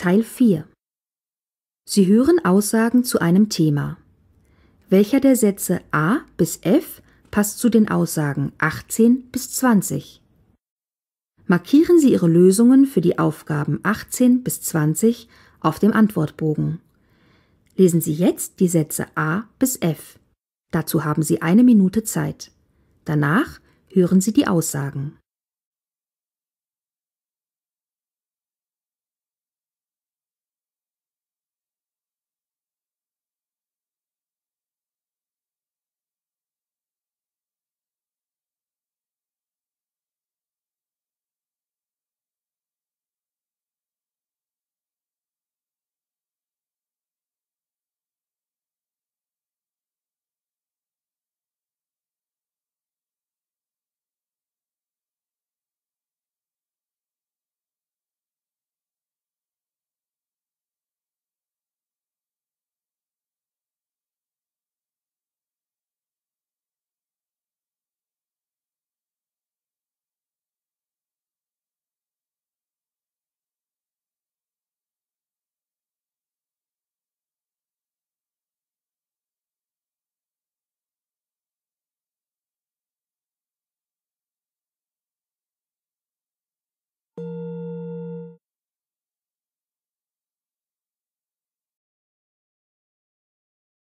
Teil 4. Sie hören Aussagen zu einem Thema. Welcher der Sätze A bis F passt zu den Aussagen 18 bis 20? Markieren Sie Ihre Lösungen für die Aufgaben 18 bis 20 auf dem Antwortbogen. Lesen Sie jetzt die Sätze A bis F. Dazu haben Sie 1 Minute Zeit. Danach hören Sie die Aussagen.